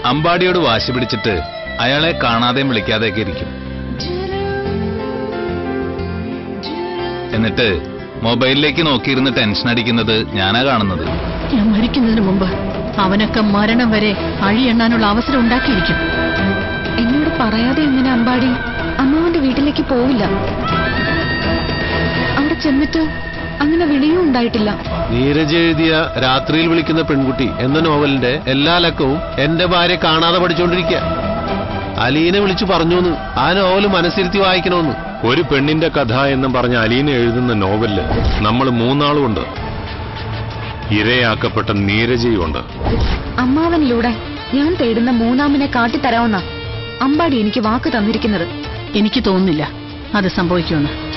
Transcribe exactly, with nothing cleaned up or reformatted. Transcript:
അമ്പാടിയോട് വാശി പിടിച്ചിട്ട് അയാളെ കാണാതെയും വിളിക്കാതെയൊക്കെ ഇരിക്കും. എന്നിട്ട് മൊബൈലിലേക്ക് നോക്കിയിരുന്ന് ടെൻഷൻ അടിക്കുന്നത് ഞാനാ കാണുന്നത്. ഞാൻ മരിക്കുന്നതിന് മുമ്പ് അവനൊക്കെ മരണം വരെ അഴിയെണ്ണാനുള്ള അവസരം ഉണ്ടാക്കിയിരിക്കും. എന്നോട് പറയാതെ എങ്ങനെ അമ്പാടി അമ്മാവന്റെ വീട്ടിലേക്ക് പോവില്ല? അവിടെ ചെന്നിട്ട് അങ്ങനെ വിളിയും ഉണ്ടായിട്ടില്ല. നീരജ് എഴുതിയ രാത്രിയിൽ വിളിക്കുന്ന പെൺകുട്ടി എന്ന നോവലിന്റെ എല്ലാ ലക്കവും എന്റെ ഭാര്യ കാണാതെ പഠിച്ചുകൊണ്ടിരിക്കുക. അലീനെ വിളിച്ചു പറഞ്ഞൂന്ന് ആ നോവല് മനസ്സിരുത്തി വായിക്കണമെന്ന്. ഒരു പെണ്ണിന്റെ കഥ എന്നും പറഞ്ഞ അലീന എഴുതുന്ന നോവലില് നമ്മൾ മൂന്നാളുമുണ്ട്. ഇരയാക്കപ്പെട്ട നീരജയുണ്ട്. അമ്മാവനിലൂടെ ഞാൻ തേടുന്ന മൂന്നാമിനെ കാട്ടിത്തരാവുന്ന അമ്പാടി എനിക്ക് വാക്ക് തന്നിരിക്കുന്നത്. എനിക്ക് തോന്നുന്നില്ല അത് സംഭവിക്കുമെന്ന്.